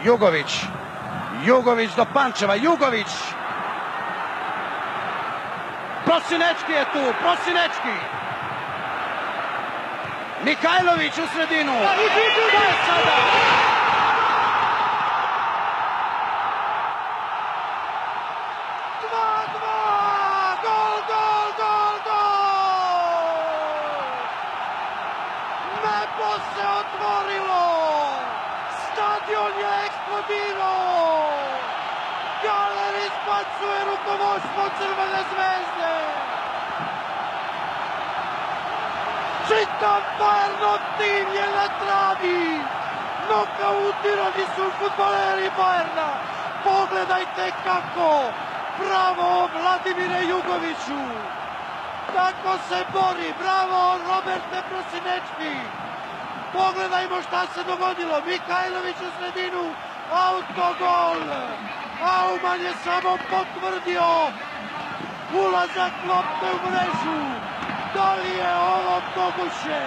Jugović. Jugović do Pančeva. Jugović. Prosinečki je tu. Prosinečki. Mihajlović u sredinu. To je sada. Nebo se otvorilo! Stadion je eksplodirao! Galer izbacuje rukovodstvo Crvene zvezde! Čitav Bayernov tim je na travi! Nokautirani su fudbaleri Bayerna! Pogledajte kako! Bravo Vladimire Jugoviću! Tako se bori, bravo Roberte Prosinečki. Pogledajmo šta se dogodilo, Mihajlović u sredinu, autogol. Auman je samo potvrdio ulazak lopte u mrežu. Da li je ovo moguće?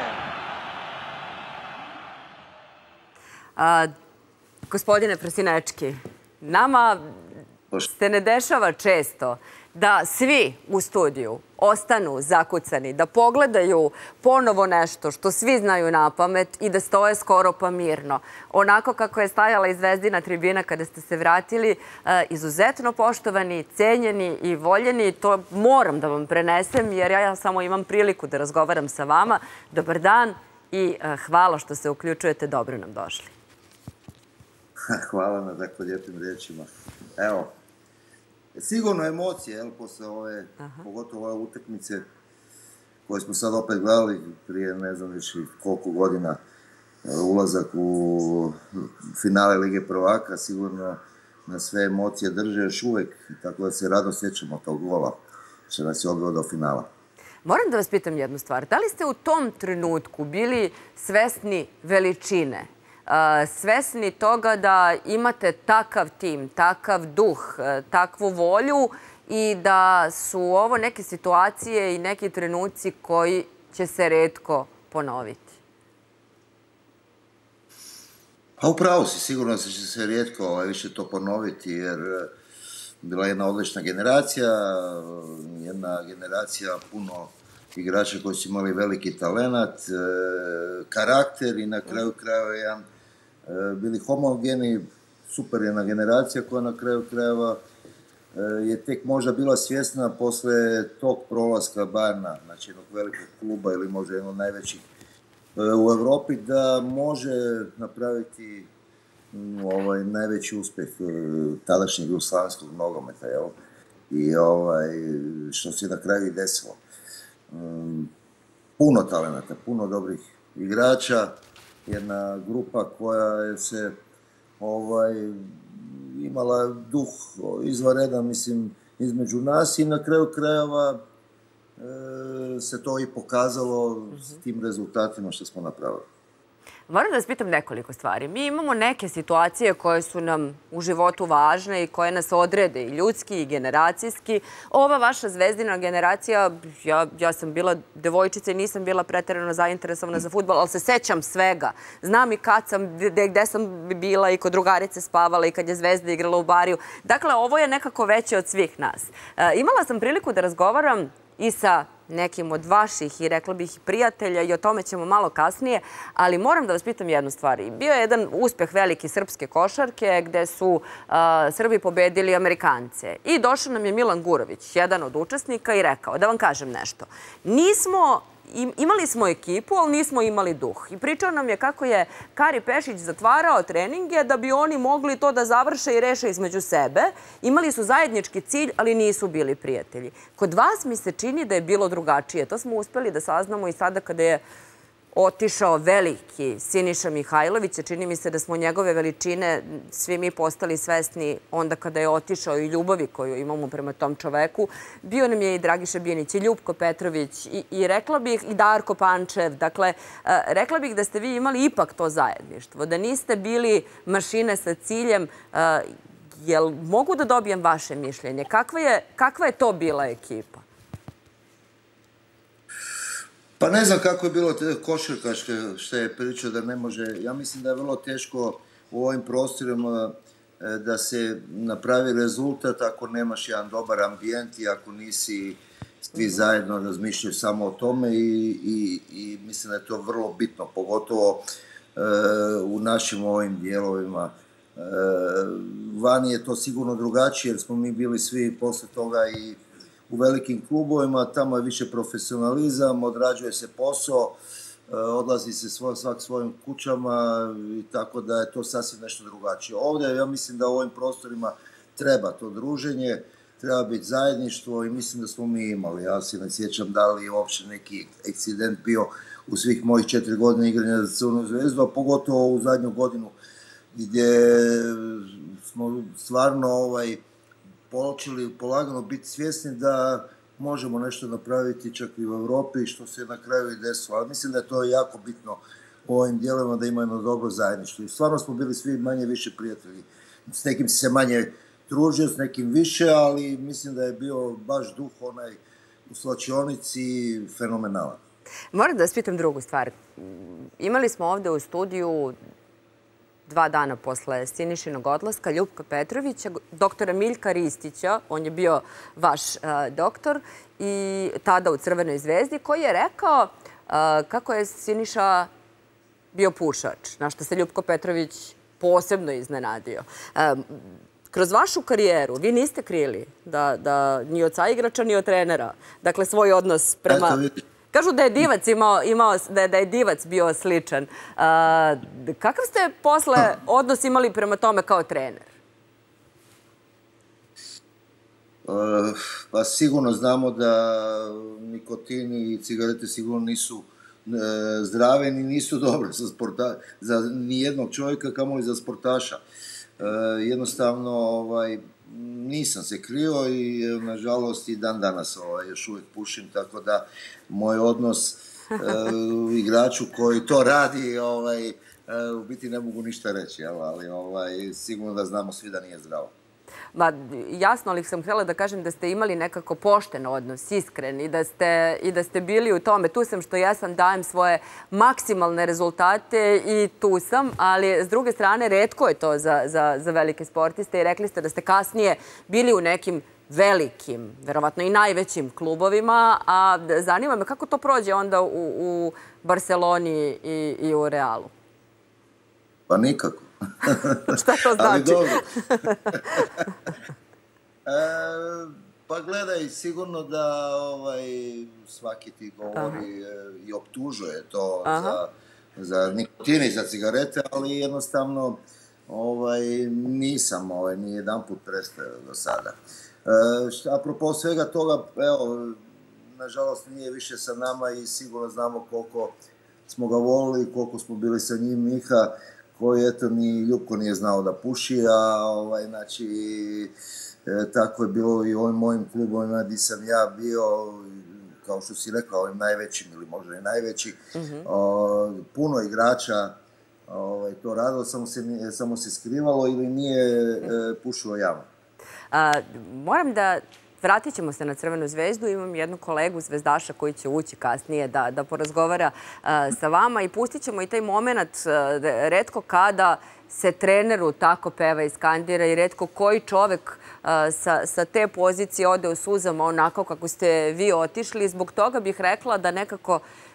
Gospodine Prosinečki, nama se ne dešava često da svi u studiju ostanu zakucani, da pogledaju ponovo nešto što svi znaju na pamet i da stoje skoro pa mirno. Onako kako je stajala i Zvezdina tribina kada ste se vratili, izuzetno poštovani, cenjeni i voljeni. To moram da vam prenesem jer ja samo imam priliku da razgovaram sa vama. Dobar dan i hvala što se uključujete. Dobro nam došli. Hvala na tako lijepim riječima. Evo, sigurno emocije, posle ove, pogotovo ove utakmice koje smo sad opet gledali prije ne znam više koliko godina, ulazak u finale Lige prvaka, sigurno nas sve emocije drže još uvek, tako da se rado sjećamo tog gola što nas je odveo do finala. Moram da vas pitam jednu stvar. Da li ste u tom trenutku bili svesni veličine, svesni toga da imate takav tim, takav duh, takvu volju i da su ovo neke situacije i neki trenuci koji će se retko ponoviti? Pa upravo si, sigurno će se rijetko više to ponoviti jer bila je jedna odlična generacija puno igrača koji su imali veliki talenat, karakter i na kraju krajeva jedan bili homogeni, super jedna generacija koja na kraju krajeva je tek možda bila svjesna posle tog prolaska Bayerna, znači jednog velikog kluba ili možda jednog najvećih u Evropi, da može napraviti najveći uspjeh tadašnjeg jugoslavenskog nogometa, i što se na kraju i desilo. Puno talenata, puno dobrih igrača, jedna grupa koja je se imala duh izvanredan, mislim, između nas i na kraju krajeva se to i pokazalo s tim rezultatima što smo napravili. Moram da vas pitam nekoliko stvari. Mi imamo neke situacije koje su nam u životu važne i koje nas odrede i ljudski i generacijski. Ova vaša Zvezdina generacija, ja sam bila devojčica i nisam bila preterano zainteresovana za fudbal, ali se sećam svega. Znam i kad sam, gde sam bila i kod drugarice spavala i kad je Zvezda igrala u Bariju. Dakle, ovo je nekako veće od svih nas. Imala sam priliku da razgovaram i sa nekim od vaših i rekla bih prijatelja i o tome ćemo malo kasnije, ali moram da vas pitam jednu stvar. Bio je jedan uspeh velike srpske košarke gde su Srbi pobedili Amerikance i došao nam je Milan Gurović, jedan od učesnika i rekao, da vam kažem nešto, imali smo ekipu, ali nismo imali duh. I pričao nam je kako je Kari Pešić zatvarao treninge da bi oni mogli to da završe i reše između sebe. Imali su zajednički cilj, ali nisu bili prijatelji. Kod vas mi se čini da je bilo drugačije. To smo uspeli da saznamo i sada kada je otišao veliki Siniša Mihajlović. Čini mi se da smo njegove veličine svi mi postali svesni onda kada je otišao i ljubavi koju imamo prema tom čoveku. Bio nam je i Dragiša Bijanić i Ljupko Petrović i rekla bih i Darko Pančev. Dakle, rekla bih da ste vi imali ipak to zajedništvo, da niste bili mašine sa ciljem. Jel mogu da dobijem vaše mišljenje? Kakva je to bila ekipa? Pa ne znam kako je bilo košarkaške što je pričao da ne može. Ja mislim da je vrlo teško u ovim prostorima da se napravi rezultat ako nemaš jedan dobar ambijent i ako nisi svi zajedno razmišljaju samo o tome i mislim da je to vrlo bitno, pogotovo u našim ovim dijelovima. Vani je to sigurno drugačije jer smo mi bili svi posle toga i u velikim klubovima, tamo je više profesionalizam, odrađuje se posao, odlazi se svak svojim kućama i tako da je to sasvim nešto drugačije. Ovdje ja mislim da u ovim prostorima treba to druženje, treba biti zajedništvo i mislim da smo mi imali. Ja se ne sjećam da li je uopće neki ekcident bio u svih mojih 4 godine igranja za Crvenu zvezdu, a pogotovo u zadnju godinu gdje smo stvarno počeli polagano biti svjesni da možemo nešto napraviti čak i u Europi, što se na kraju i desilo. Ali mislim da je to jako bitno u ovim dijelovima da imamo jedno dobro zajedništvo. I stvarno smo bili svi manje više prijatelji. S nekim se manje družio, s nekim više, ali mislim da je bio baš duh onaj u slačionici fenomenalan. Moram da vas pitam drugu stvar. Imali smo ovdje u studiju 2 dana posle Sinišinog odlaska Ljupka Petrovića, doktora Miljka Ristića, on je bio vaš doktor, i tada u Crvenoj zvezdi, koji je rekao kako je Siniša bio pušač, na što se Ljupko Petrović posebno iznenadio. Kroz vašu karijeru vi niste krili da ni od saigrača ni od trenera, dakle svoj odnos prema... Kažu da je Divac da je Divac bio sličan. Kakav ste posle odnos imali prema tome kao trener? Pa sigurno znamo da nikotini i cigarete sigurno nisu zdrave ni nisu dobre za nijednog čovjeka, kamoli za sportaša. Jednostavno nisam se krio i nažalost i dan danas još uvijek pušim, tako da moj odnos igraču koji to radi u biti ne mogu ništa reći, ali sigurno da znamo svi da nije zdravo. Jasno, ali sam htjela da kažem da ste imali nekako pošten odnos, iskren i da ste bili u tome. Tu sam što jesam, dajem svoje maksimalne rezultate i tu sam, ali s druge strane retko je to za velike sportiste i rekli ste da ste kasnije bili u nekim velikim, verovatno i najvećim klubovima, a zanima me kako to prođe onda u Barceloni i u Realu? Pa nikako. Šta to znači? Ali dobro. Pa gledaj, sigurno da svaki ti govori i optužuje to za nikotin i za cigarete, ali jednostavno nisam ni jedan put prestao do sada. Apropo svega toga, evo, nažalost nije više sa nama i sigurno znamo koliko smo ga volili, koliko smo bili sa njim, Miha, koji eto ni Ljupko nije znao da puši, a znači tako je bilo i u ovim mojim klubovima gdje sam ja bio, kao što si rekao, ovim najvećim ili možda i najveći, puno igrača to radilo, samo se skrivalo ili nije pušilo javno. Moram da... Vratit ćemo se na Crvenu zvezdu. Imam jednu kolegu zvezdaša koji će ući kasnije da porazgovara sa vama i pustit ćemo i taj moment retko kada se treneru tako peva i skandira i retko koji čovek sa te pozicije ode u suzama onako kako ste vi otišli. Zbog toga bih rekla da nekako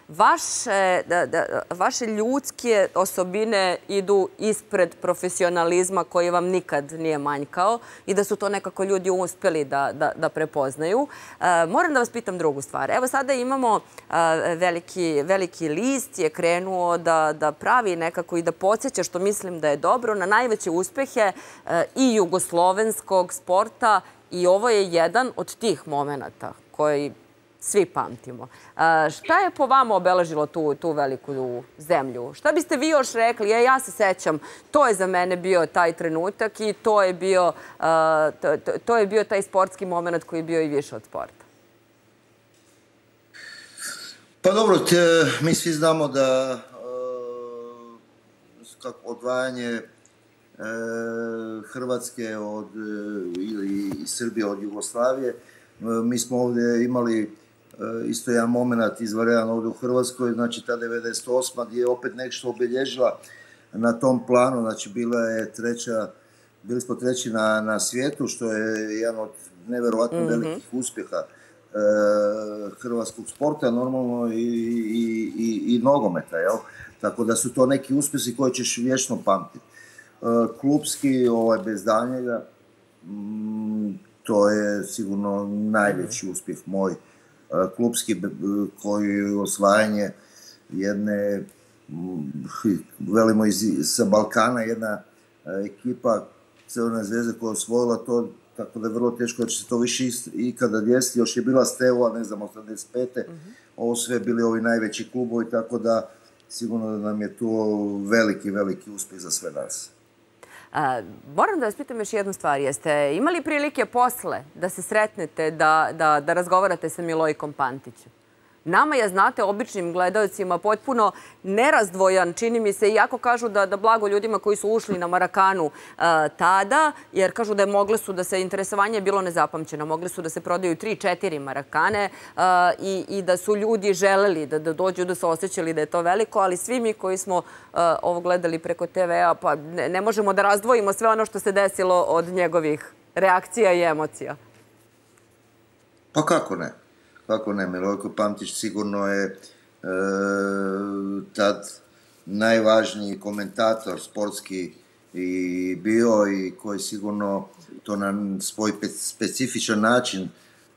vaše ljudske osobine idu ispred profesionalizma koji vam nikad nije manjkao i da su to nekako ljudi uspeli da prepoznaju. Moram da vas pitam drugu stvar. Evo sada imamo veliki list je krenuo da pravi nekako i da podsjeća, što mislim da je dobro, na najveće uspehe i jugoslovenskog sporta i ovo je jedan od tih momenata koji svi pamtimo. Šta je po vama obeležilo tu veliku zemlju? Šta biste vi još rekli? Ja se sećam, to je za mene bio taj trenutak i to je bio taj sportski moment koji je bio i više od sporta. Pa dobro, mi svi znamo da odvajanje Hrvatske ili Srbije od Jugoslavije, mi smo ovdje imali isto jedan moment izvanredan ovdje u Hrvatskoj, znači ta 98. gdje je opet nešto obilježila na tom planu, znači bili smo treći na svijetu, što je jedan od nevjerojatno velikih uspjeha hrvatskog sporta, normalno i nogometa, jel? Tako da su to neki uspjesi koje ćeš vječno pamtiti. Klupski, bez daljnjega, to je sigurno najveći uspjeh moj. Klupski, koji je osvajanje jedne, velimo sa Balkana, jedna ekipa Crvene zvezde koja je osvojila to, tako da je vrlo teško da će se to više ikada desiti. Još je bila Steaua, ne znam, 85. Ovo sve bili ovi najveći klubovi, tako da sigurno da nam je to veliki, veliki uspjeh za sve nas. Moram da vas pitam još jednu stvar. Jeste imali prilike posle da se sretnete, da razgovarate sa Milojkom Pantićem? Nama je, znate, običnim gledalcima potpuno nerazdvojan, čini mi se, iako kažu da blago ljudima koji su ušli na Marakanu tada, jer kažu da mogle su da se interesovanje bilo nezapamćeno, mogli su da se prodaju 3-4 Marakane i da su ljudi želeli da dođu, da se osjećali da je to veliko, ali svi mi koji smo ovo gledali preko TV-a, pa ne možemo da razdvojimo sve ono što se desilo od njegovih reakcija i emocija. Pa kako ne? Kako ne, Milojko Pantić sigurno je tad najvažniji komentator sportski i bio i koji sigurno to na svoj specifičan način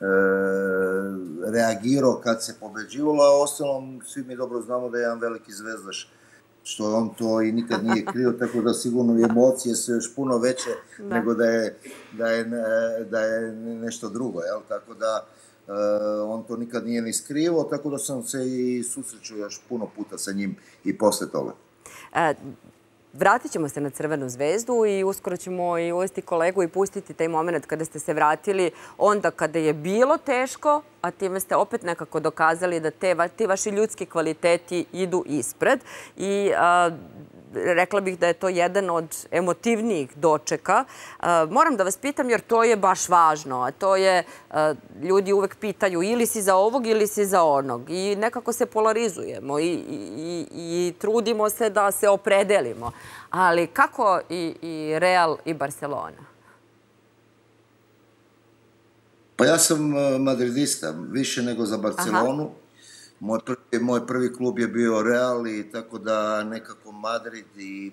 reagirao kad se pobeđivalo, a ostalom svi mi dobro znamo da je jedan veliki zvezdaš, što on to i nikad nije krio, tako da sigurno emocije su još puno veće nego da je nešto drugo, jel? Tako da on to nikad nije ni skrivao, tako da sam se i susrećao još puno puta sa njim i posle toga. Vratit ćemo se na Crvenu zvezdu i uskoro ćemo i uvesti kolegu i pustiti taj moment kada ste se vratili, onda kada je bilo teško, a time ste opet nekako dokazali da ti vaši ljudski kvaliteti idu ispred. I rekla bih da je to jedan od emotivnijih dočeka. Moram da vas pitam jer to je baš važno, a to je ljudi uvek pitaju ili si za ovog ili si za onog i nekako se polarizujemo i trudimo se da se opredelimo. Ali kako i Real i Barcelona? Pa ja sam madridista, više nego za Barcelonu. Moj prvi klub je bio Real i tako da nekako Madrid i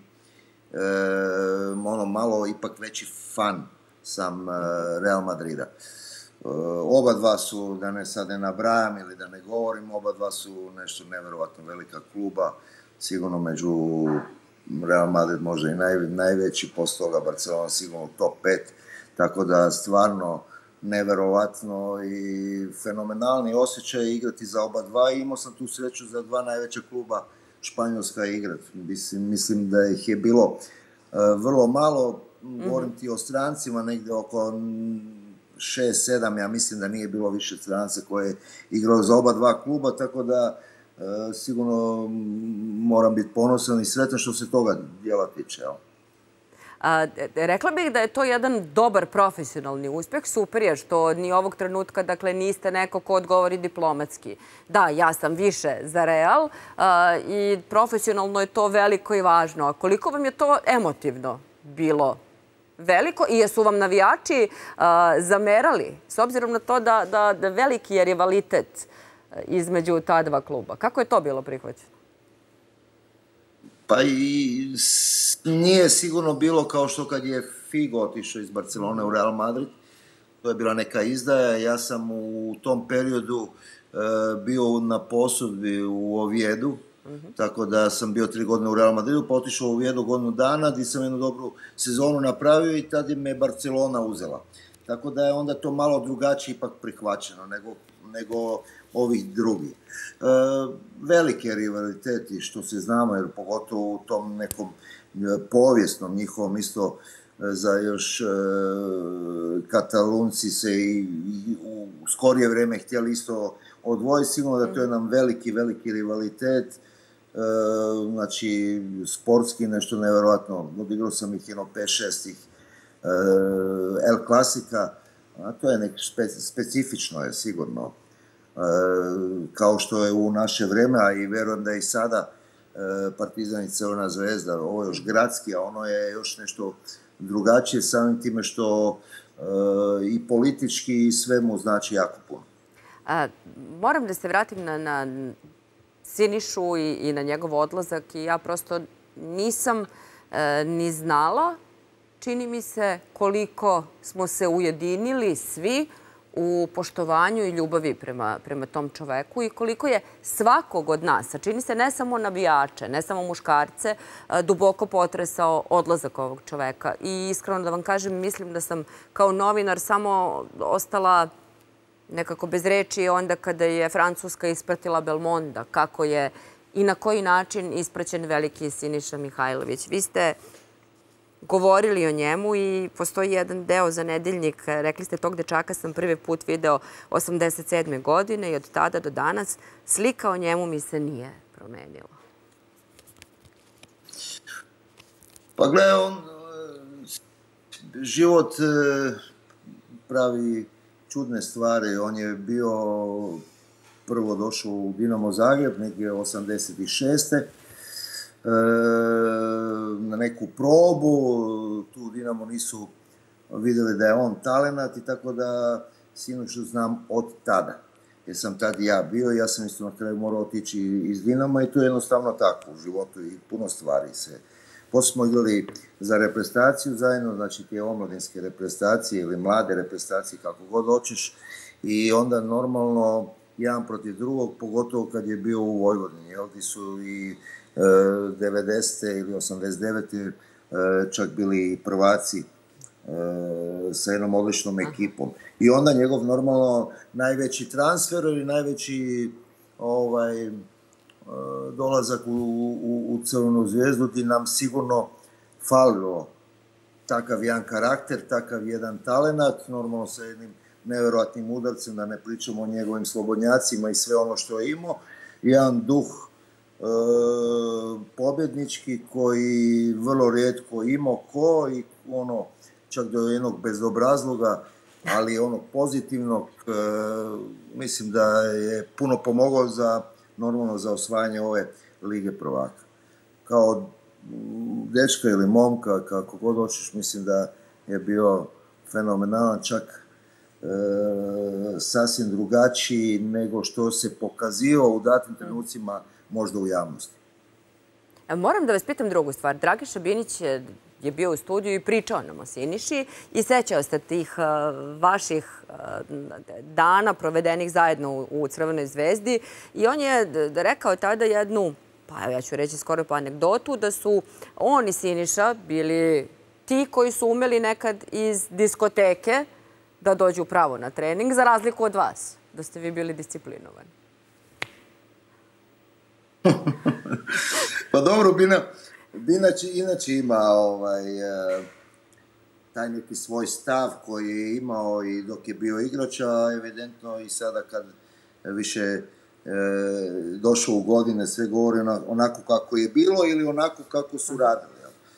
malo ipak veći fan sam Real Madrida. Oba dva su, da ne sad ne nabrajam ili da ne govorim, oba dva su nešto nevjerovatno velika kluba, sigurno među Real Madrid možda i najveći, poslije toga Barcelona sigurno top 5, tako da stvarno neverovatno i fenomenalni osjećaj igrati za oba dva i imao sam tu sreću za dva najveća kluba Španjolska igrati. Mislim da ih je bilo vrlo malo, govorim ti o strancima, negdje oko 6-7, ja mislim da nije bilo više strance koje je igrao za oba dva kluba, tako da sigurno moram biti ponosan i sretan što se toga dijela tiče. Rekla bih da je to jedan dobar profesionalni uspjeh. Super je što ni ovog trenutka, dakle, niste neko ko odgovori diplomatski. Da, ja sam više za Real i profesionalno je to veliko i važno. A koliko vam je to emotivno bilo veliko i jesu vam navijači zamerali, s obzirom na to da veliki je rivalitet između ta dva kluba? Kako je to bilo prihvaćeno? Pa i nije sigurno bilo kao što kad je Figo otišao iz Barcelone u Real Madrid. To je bila neka izdaja. Ja sam u tom periodu bio na posudbi u Oviedu, tako da sam bio 3 godine u Real Madridu, pa otišao u Oviedu godinu dana, gdje sam jednu dobru sezonu napravio i tada me Barcelona uzela. Tako da je onda to malo drugačije ipak prihvaćeno nego ovih drugih. Velike rivaliteti, što se znamo, jer pogotovo u tom nekom povijesnom njihovom isto za još Katalunci se i u skorije vrijeme htjeli isto odvojiti. Sigurno da to je jedan veliki, veliki rivalitet. Znači, sportski nešto nevjerojatno. Odigrao sam ih 5-6 El Klasika. To je neko specifično je sigurno. Kao što je u naše vrijeme, a i vjerujem da je i sada Partizan i Crvena zvezda. Ovo je još gradski, a ono je još nešto drugačije samim time što i politički i sve mu znači jako puno. Moram da se vratim na Sinišu i na njegov odlazak i ja prosto nisam ni znala, čini mi se, koliko smo se ujedinili svi u poštovanju i ljubavi prema tom čoveku i koliko je svakog od nas, a čini se ne samo navijače, ne samo muškarce, duboko potresao odlazak ovog čoveka. I iskreno da vam kažem, mislim da sam kao novinar samo ostala nekako bez reči onda kada je Francuska ispratila Belmonda, kako je i na koji način ispraćen veliki Siniša Mihajlović. Vi ste govorili o njemu i postoji jedan deo za Nedeljnik. Rekli ste, tog dečaka sam prvi put video 87. godine i od tada do danas slika o njemu mi se nije promenila. Pa gledaj, život pravi čudne stvari. On je bio prvo došao u Dinamo Zagreb, negdje 86. Na neku probu, tu Dinamo nisu vidjeli da je on talenat i tako da Sinišu znam od tada. Jer sam tad ja bio i ja sam isto na kraju morao otići iz Dinama i to je jednostavno tako u životu i puno stvari se. Poslije smo igrali za reprezentaciju zajedno, znači te omladinske reprezentacije ili mlade reprezentacije, kako god hoćeš, i onda normalno jedan protiv drugog, pogotovo kad je bio u Vojvodini, jel, gdje su i 90. ili 89. čak bili i prvaci sa jednom odličnom ekipom. I onda njegov normalno najveći transfer ili najveći dolazak u Crvenu zvezdu gdje nam sigurno falilo takav jedan karakter, takav jedan talenat, normalno sa jednim nevjerojatnim udarcem, da ne pričamo o njegovim slobodnjacima i sve ono što je imao. Jedan duh pobjednički koji vrlo rijetko imao ko i ono čak do jednog bezobrazluga, ali onog pozitivnog, mislim da je puno pomogao normalno za osvajanje ove Lige prvaka. Kao dečka ili momka, kako god hoćeš, mislim da je bio fenomenalan, čak sasvim drugačiji nego što se pokazio u datim trenucima možda u javnosti. Moram da vas pitam drugu stvar. Dragiša Binić je bio u studiju i pričao nam o Siniši i sećao se tih vaših dana provedenih zajedno u Crvenoj zvezdi i on je rekao tada jednu, pa ja ću reći skoro pa anegdotu, da su on i Siniša bili ti koji su umeli nekad iz diskoteke da dođu pravo na trening, za razliku od vas, da ste vi bili disciplinovani. Pa dobro, Bina inače ima taj neki svoj stav koji je imao i dok je bio igrač, a evidentno i sada kad više došao u godine, sve govori onako kako je bilo ili onako kako su radili.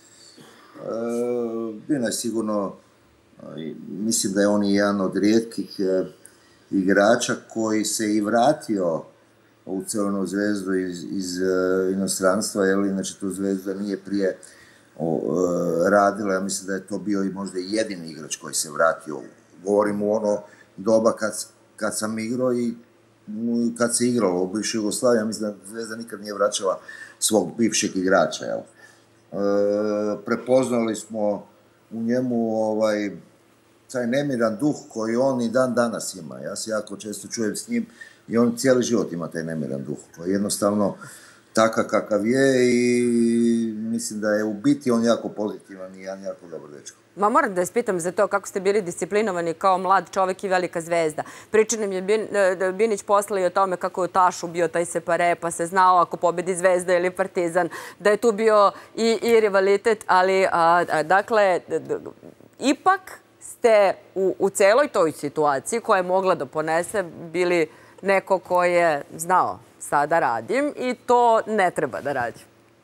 Bina je sigurno, mislim da je on jedan od rijetkih igrača koji se i vratio u Crvenu zvezdu iz inostranstva, jer inače tu Zvezda nije prije radila. Ja mislim da je to bio i možda jedini igrač koji se vratio. Govorim u ono doba kad sam igrao i kad se igralo u bivšoj Jugoslaviji. Ja mislim da Zvezda nikad nije vraćala svog bivšeg igrača. Jel? Prepoznali smo u njemu taj nemiran duh koji on i dan danas ima. Ja se jako često čujem s njim i on cijeli život ima taj nemiran duh koji je jednostavno takav kakav je i mislim da je u biti on jako pozitivan i jedan jako dobar dečko. Ma moram da vas pitam za to kako ste bili disciplinovani kao mlad čovjek i velika zvezda. Priča nam je Binić posle i o tome kako je u Tašu bio taj separe, pa se znao ako pobedi Zvezda ili Partizan, da je tu bio i rivalitet, ali dakle, ipak ste u celoj toj situaciji koja je mogla da ponese bili neko ko je znao sada radim i to ne treba da radim.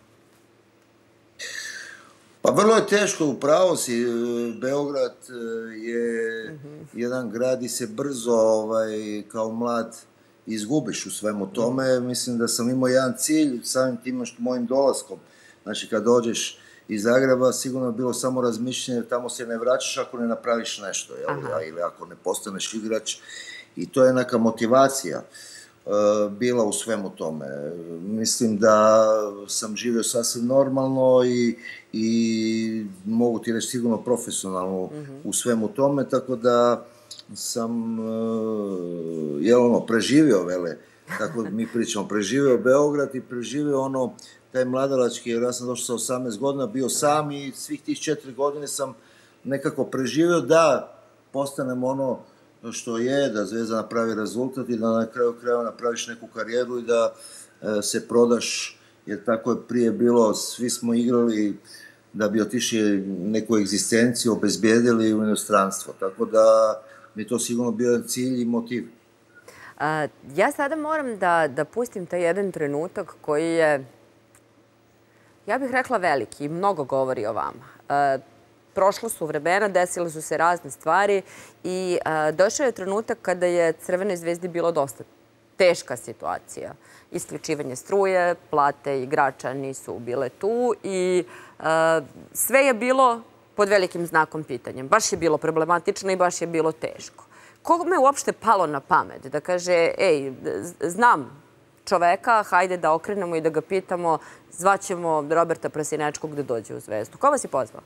Pa vrlo je teško, upravo si. Beograd je jedan grad i se brzo kao mlad izgubiš u svemu tome. Mislim da sam imao jedan cilj samim tim što mojim dolaskom. Znači kad dođeš iz Zagreba sigurno je bilo samo razmišljanje, tamo se ne vraćaš ako ne napraviš nešto, ili ako ne postaneš igrač. I to je neka motivacija bila u svemu tome. Mislim da sam živio sasvim normalno i mogu ti reći sigurno profesionalno u svemu tome, tako da sam preživio, tako mi pričamo, preživio Beograd i preživio taj mladalački, jer ja sam došao sa 18 godina, bio sam i svih tih 4 godine sam nekako preživio da postanem ono što je, da Zvezda napravi rezultat i da na kraju krajeva napraviš neku karijeru i da se prodaš, jer tako je prije bilo, svi smo igrali da bi otišli neku egzistenciju, obezbijedili u inostranstvo, tako da mi je to sigurno bio cilj i motiv. Ja sada moram da pustim taj jedan trenutak koji je, ja bih rekla, veliki i mnogo govori o vama. Prošla su vremena, desile su se razne stvari i došao je trenutak kada je Crvenoj Zvezdi bilo dosta teška situacija. Isključivanje struje, plate igrača nisu bile tu i sve je bilo pod velikim znakom pitanja. Baš je bilo problematično i baš je bilo teško. Kome je uopšte palo na pamet da kaže, znam čoveka, hajde da okrenemo i da ga pitamo, zvaćemo Roberta Prosinečkog da dođe u Zvezdu. Ko vas je pozvao?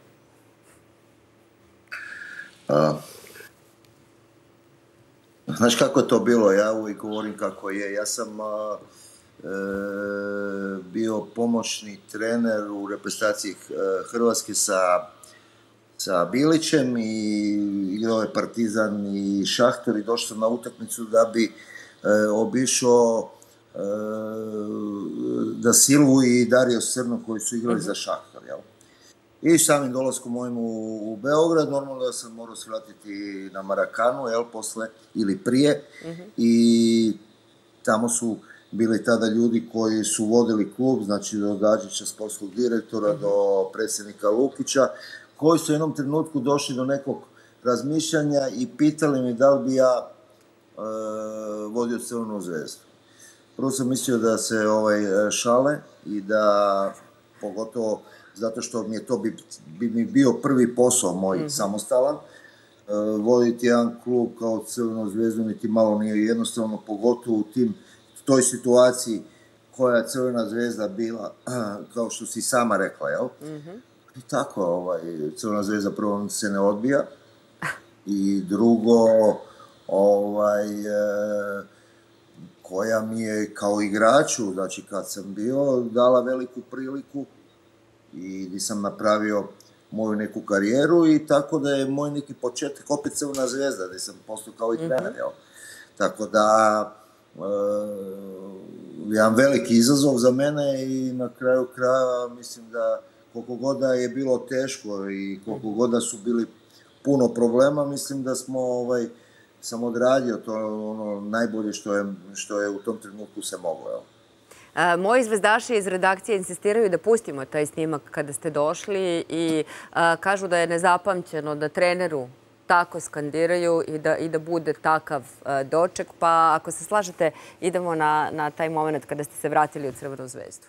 Znaš kako je to bilo? Ja uvijek govorim kako je. Ja sam bio pomoćni trener u reprezentaciji Hrvatske sa Bilićem i igrao je Partizan i Šahter i došao sam na utakmicu da bi obišao da Silvu i Dario Srno koji su igrali za Šahter, jel? I samim dolaskom mojim u Beograd, normalno da sam morao se vratiti na Marakanu, jel, posle ili prije. I tamo su bili tada ljudi koji su vodili klub, znači od Adžića, sportskog direktora, do predsjednika Lukića, koji su u jednom trenutku došli do nekog razmišljanja i pitali mi da li bi ja vodio Crvenu Zvezdu. Prvo sam mislio da se šale i da, pogotovo zato što mi je to bi mi bio prvi posao moj samostalan, voditi jedan klub kao Crvenu Zvezdu niti malo nije jednostavno, pogotovo u toj situaciji koja je Crvena Zvezda bila, kao što si sama rekla, jel? I tako, Crvena Zvezda prvo se ne odbija i drugo, koja mi je kao igraču, znači kad sam bio, dala veliku priliku i gdje sam napravio moju neku karijeru i tako da je moj neki početak opet Crvena Zvezda, gdje sam postao kao i trener, jel? Tako da, jedan veliki izazov za mene i na kraju kraja mislim da koliko god da je bilo teško i koliko god da su bili puno problema, mislim da sam odradio to ono najbolje što je u tom trenutku se moglo, jel? Moji zvezdaši iz redakcije insistiraju da pustimo taj snimak kada ste došli i kažu da je nezapamćeno da treneru tako skandiraju i da bude takav doček. Pa ako se slažete, idemo na taj moment kada ste se vratili u Crvenu Zvezdu.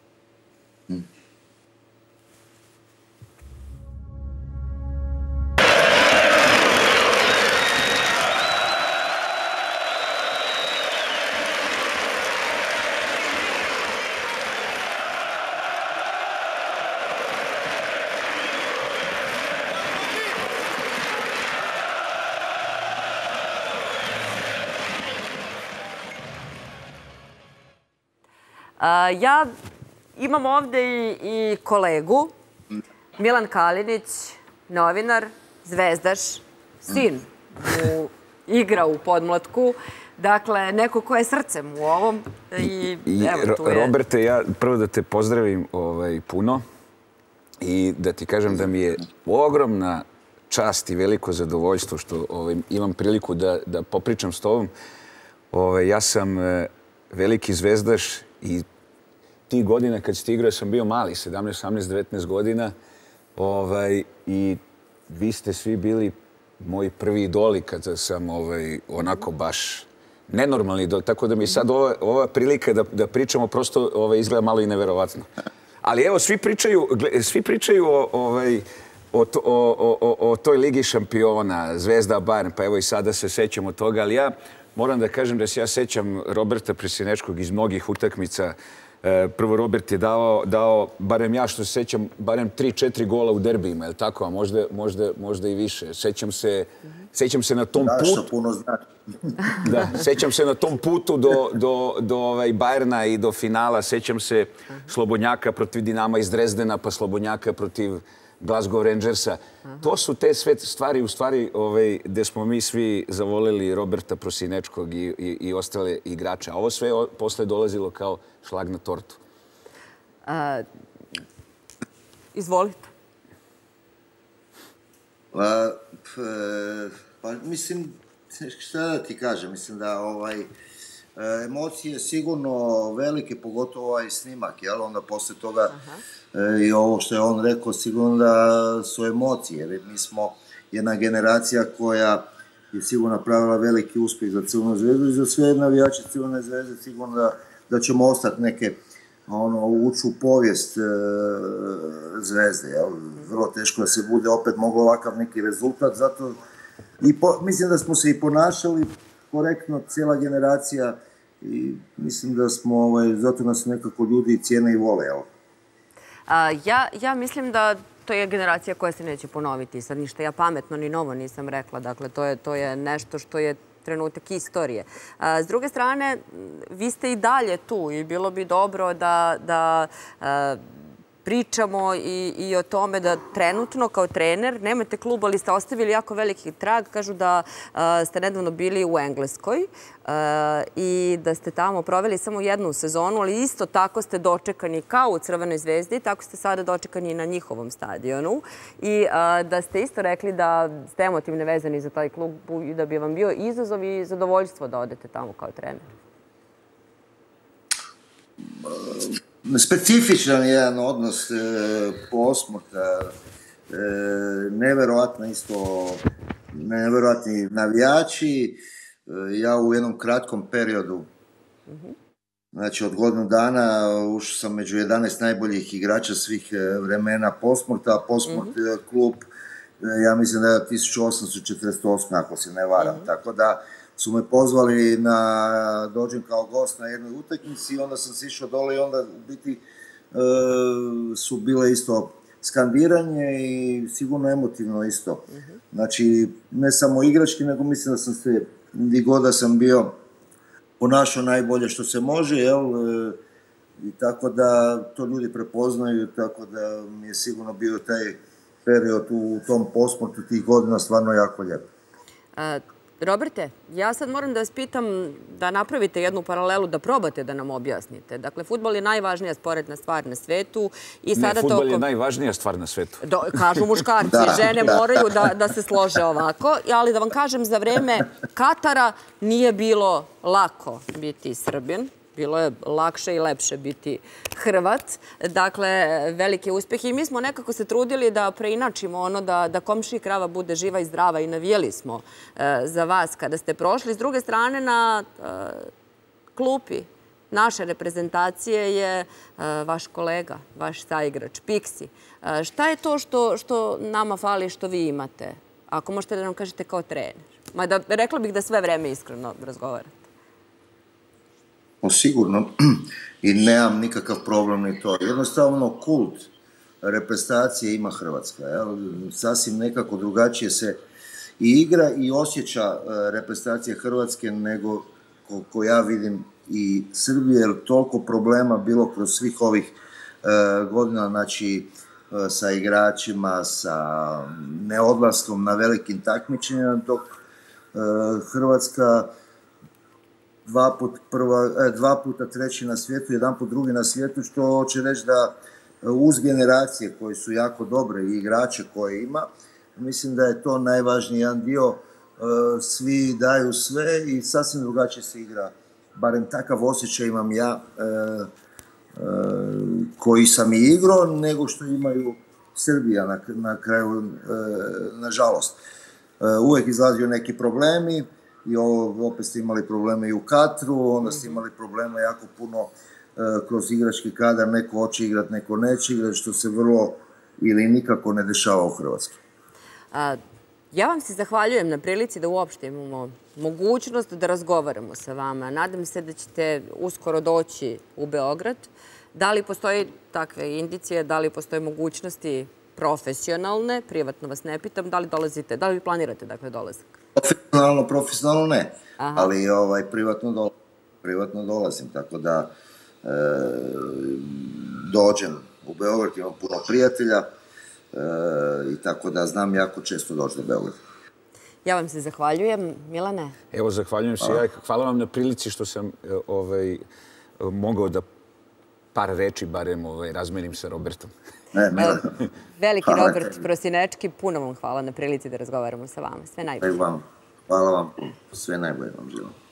Ja imam ovde i kolegu, Milan Kalinić, novinar, zvezdaš, sin igra u podmlatku, dakle, neko ko je srcem u ovom. Roberte, ja prvo da te pozdravim puno i da ti kažem da mi je ogromna čast i veliko zadovoljstvo što imam priliku da popričam s tobom. Ja sam veliki zvezdaš i tih godina kad ste igrao sam bio mali, 17, 18, 19 godina i vi ste svi bili moji prvi idoli kada sam onako baš nenormalni, tako da mi sad ova prilika da pričamo prosto izgleda malo i neverovatno. Ali evo, svi pričaju o toj Ligi šampiona, Zvezda, Bayern, pa evo i sada se sećamo toga, ali ja moram da kažem da se ja sećam Roberta Presinečkog iz mnogih utakmica. Prvo, Robert je dao, barem ja što se sećam, barem 3-4 gola u derbijima, je li tako? A možda i više. Sećam se na tom putu... Da, što puno znači. Da, sećam se na tom putu do Bajerna i do finala. Sećam se Slobodnjaka protiv Dinama iz Drezdena, pa Slobodnjaka protiv Glasgow Rangersa. To su te sve stvari, u stvari, gde smo mi svi zavoleli Roberta Prosinečkog i ostale igrače. A ovo sve posle dolazilo kao šlag na tortu. Izvolite. Pa mislim, šta da ti kažem, mislim da emocije sigurno velike, pogotovo ovaj snimak, jel? Onda posle toga i ovo što je on rekao, sigurno da su emocije, jer mi smo jedna generacija koja je sigurno napravila veliki uspjeh za Crvenu zvezdu i za sve navijače Crvene zvezde sigurno da ćemo ostati neke, ući u povijest zvezde, jel? Vrlo teško da se bude opet moglo ovakav neki rezultat, zato mislim da smo se i ponašali korektno, cijela generacija, i mislim da smo, zato nas nekako ljudi cijene i vole, jel? Ja mislim da to je generacija koja se neće ponoviti. Sad ništa ja pametno ni novo nisam rekla. Dakle, to je nešto što je trenutak istorije. S druge strane, vi ste i dalje tu i bilo bi dobro da pričamo i o tome da trenutno kao trener nemate klub, ali ste ostavili jako veliki trag. Kažu da ste nedavno bili u Engleskoj i da ste tamo proveli samo jednu sezonu, ali isto tako ste dočekani kao u Crvenoj zvezdi, tako ste sada dočekani i na njihovom stadionu. I da ste isto rekli da ste emotivno vezani za taj klub i da bi vam bio izazov i zadovoljstvo da odete tamo kao trener. Specifičan je jedan odnos posmrta, neverovatni navijači. Ja u jednom kratkom periodu, znači od godinu dana, ušao sam među 11 najboljih igrača svih vremena posmrta, a posmrt klub, ja mislim da je 1848, ako se ne varam, tako da su me pozvali da dođem kao gost na jednoj utakmici i onda sam se išao dole i onda u biti su bile isto skandiranje i sigurno emotivno isto. Znači, ne samo igrački, nego mislim da sam se, gdje god da sam bio, ponašao najbolje što se može, jel? I tako da to ljudi prepoznaju, tako da mi je sigurno bio taj period u tom posmrtu tih godina stvarno jako lijep. Roberte, ja sad moram da vas pitam da napravite jednu paralelu, da probate da nam objasnite. Dakle, fudbal je najvažnija sporedna stvar na svetu. Ne, fudbal je najvažnija stvar na svetu. Kažu muškarci, žene moraju da se slože ovako. Ali da vam kažem, za vreme Katara nije bilo lako biti Srbin. Bilo je lakše i lepše biti Hrvat. Dakle, velike uspjehe. I mi smo nekako se trudili da preinačimo ono da komšiji krava bude živa i zdrava i navijeli smo za vas kada ste prošli. S druge strane, na klupi naše reprezentacije je vaš kolega, vaš saigrač, Piksi. Šta je to što nama fali, što vi imate? Ako možete da nam kažete kao trener. Mada rekla bih da sve vreme iskreno razgovarate. Sigurno, i nemam nikakav problem ni to. Jednostavno, kult reprezentacije ima Hrvatska. Sasvim nekako drugačije se i igra i osjeća reprezentacija Hrvatske nego ko ja vidim i Srbije, jer toliko problema bilo kroz svih ovih godina, znači sa igračima, sa neodlaskom na velikim takmičenjima, dok Hrvatska dva puta treći na svijetu, jedan put drugi na svijetu, što hoće reći da uz generacije koje su jako dobre i igrače koje ima, mislim da je to najvažniji jedan dio, svi daju sve i sasvim drugačije se igra. Barem takav osjećaj imam ja, koji sam i igrao, nego što imaju Srbija na kraju, nažalost. Uvijek izlazio neki problemi, i opet ste imali probleme i u Katru, onda ste imali problema jako puno kroz igrački kadar, neko hoće igrati, neko neće igrati, što se vrlo ili nikako ne dešava u Hrvatskoj. Ja vam se zahvaljujem na prilici da uopšte imamo mogućnost da razgovaramo sa vama. Nadam se da ćete uskoro doći u Beograd. Da li postoji takve indicije, da li postoje mogućnosti profesionalne, privatno vas ne pitam, da li dolazite, da li planirate dakle dolazak? Profesionalno ne, ali privatno dolazim, tako da dođem u Beograd, imam puno prijatelja i tako da znam jako često doći do Beograda. Ja vam se zahvaljujem. Milane? Evo, zahvaljujem se ja. Hvala vam na prilici što sam mogao da par reči barem razmenim sa Robertom. Veliki Robert Prosinečki, puno vam hvala na prilici da razgovaramo sa vama. Sve najbolje. Hvala vam. Sve najbolje vam želim.